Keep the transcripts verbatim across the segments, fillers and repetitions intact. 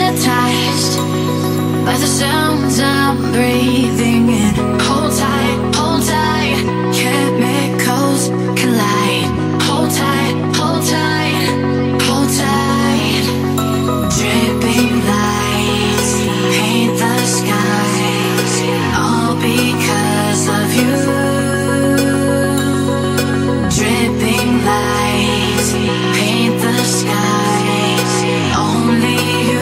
hypnotized by the sounds I'm breathing in. Hold tight, hold tight, chemicals collide. Hold tight, hold tight, hold tight. Dripping lights paint the skies, all because of you. Dripping lights paint the skies, only you.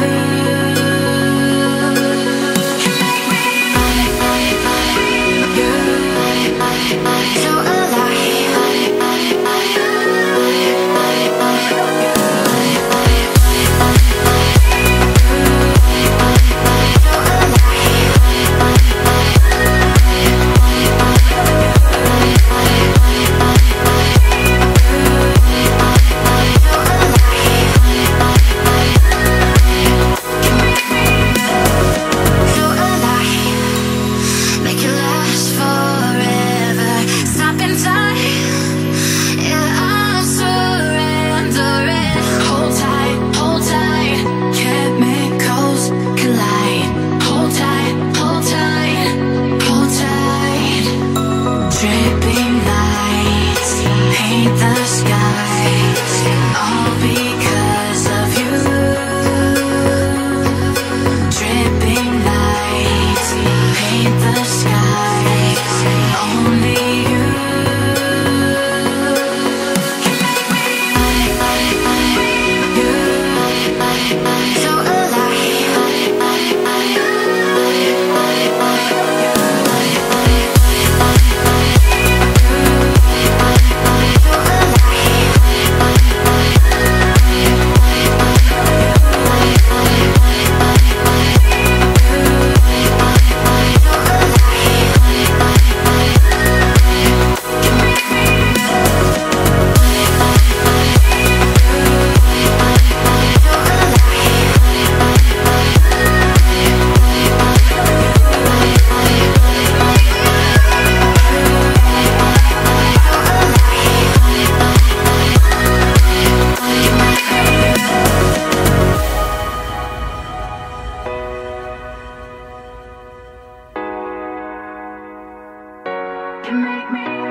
You make me